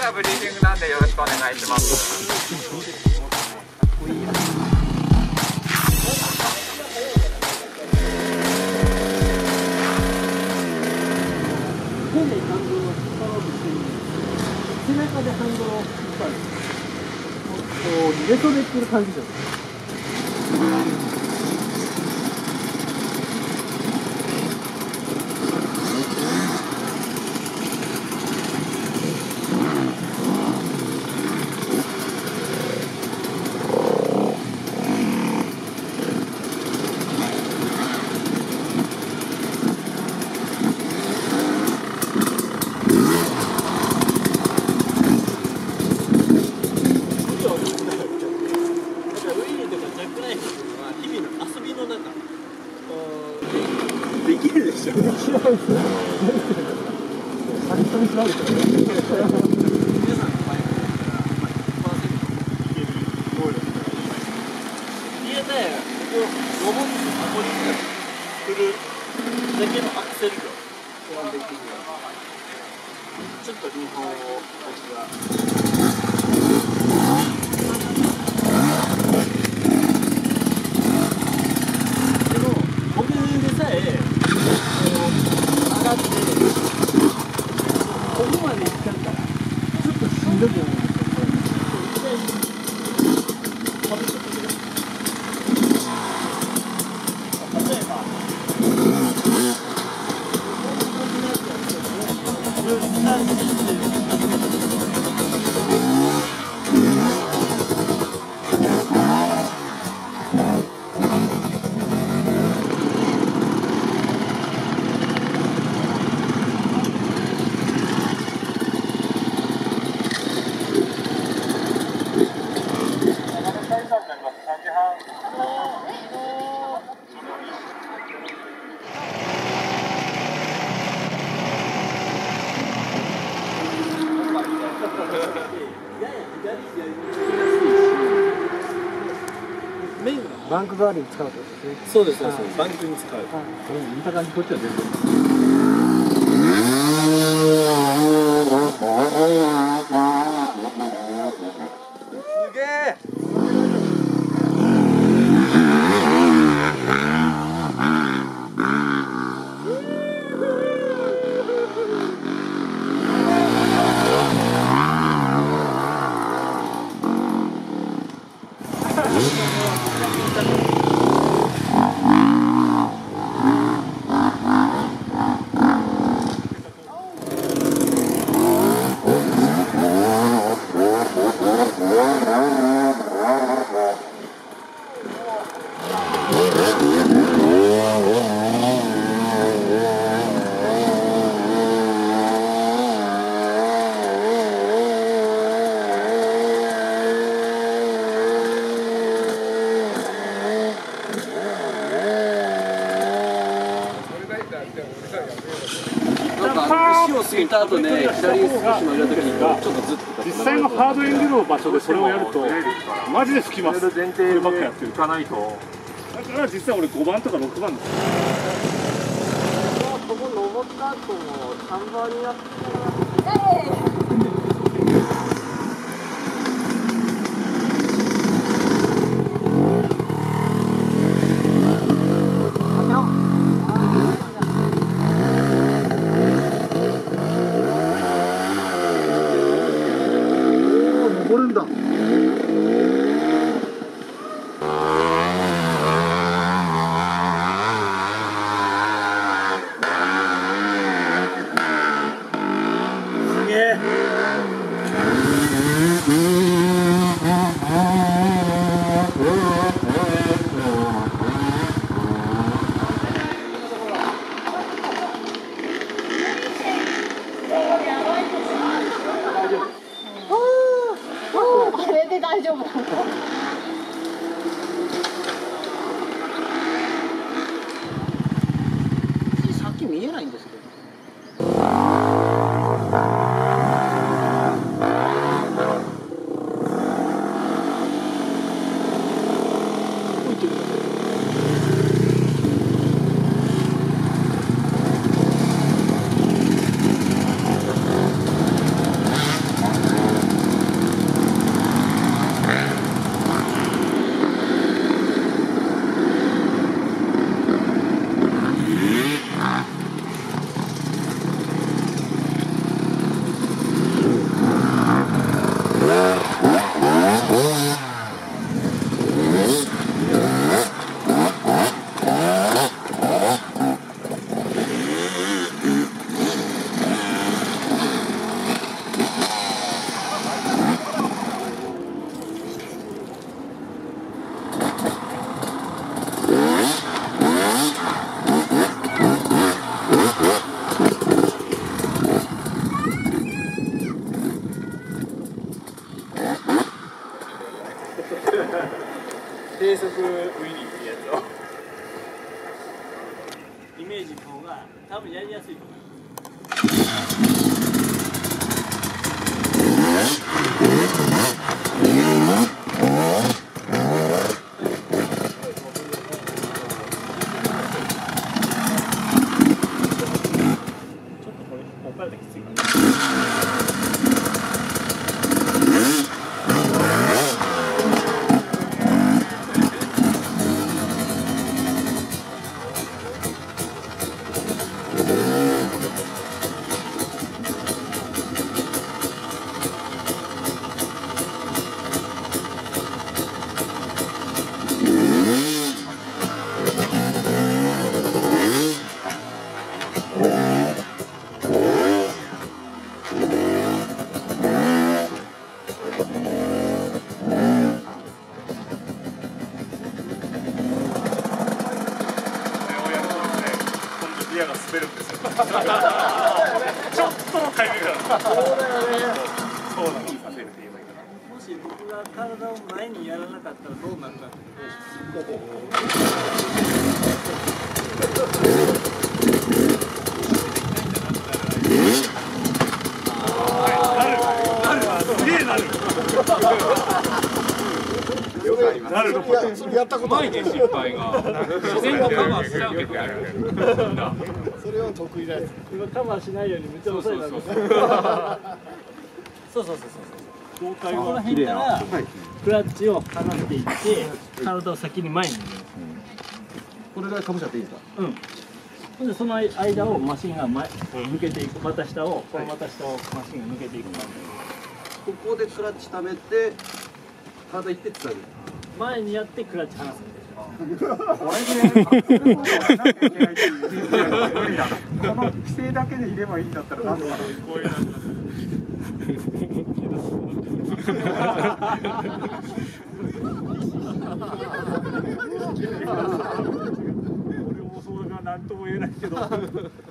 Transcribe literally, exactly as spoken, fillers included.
がブリーフィングなんでよろしくお願いします。 変なハンドルを引っ張ろうとしてるんですけど、背中でハンドルを引っ張る。こう寝そべってる感じです。できるでしょ。できないですよ。最初に調べて。皆さんの前からいちパーセントいける能力が家でここロボット箱に振るだけのアクセル量ができる。ちょっと日本を僕が。ここまで行っちゃったらちょっとしんどくなるんですよ。例えばバンク代わりに使うとですね。そうですね。バンクに使う。見た感じこっちは全然。すげえ。を過ぎた後ね、左少し曲げた時にちょっとずっと実際のハードエンデュロの場所でそれをやるとマジで吹きます。こればっかやってるかないと。だから実際俺ごばんとかろくばんです。ここ登った後もさんばんになって登るんだ。すげえ。 あれで大丈夫。さっき見えないんですけど。 低速ウィリーってやつをイメージの方が多分やりやすいと思います。ギアが滑るんですよ。ちょっとのタイミングだ。そうだよね。そうなの。させるって言えばいいかな。もし僕が体を前にやらなかったらどうなるかって。なる。やったことないね、失敗が。自然とカバーしちゃうけど。それは得意だよ。今カバーしないようにめっちゃ遅いな。そうそうそうそう。ここら辺からクラッチを離していって体を先に前に。 これぐらいかぶしちゃっていいですか？ うん。ほんでその間をマシンが前抜けていく、股下をこの股下をマシンが抜けていく感じ。 ここでクラッチ溜めて体いってつなぐ。 前にやってクラッチ離す。 これで無理だ。この規制だけでいればいいんだったらなんでだろう。こういうなんだ。俺もそうだから何とも言えないけど。